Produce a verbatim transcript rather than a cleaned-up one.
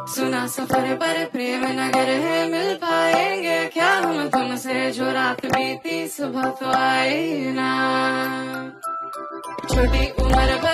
सुना सफर पर प्रेम नगर है, मिल पाएंगे क्या हम तुमसे, जो रात बीती सुबह तो आई ना। छोटी उम्र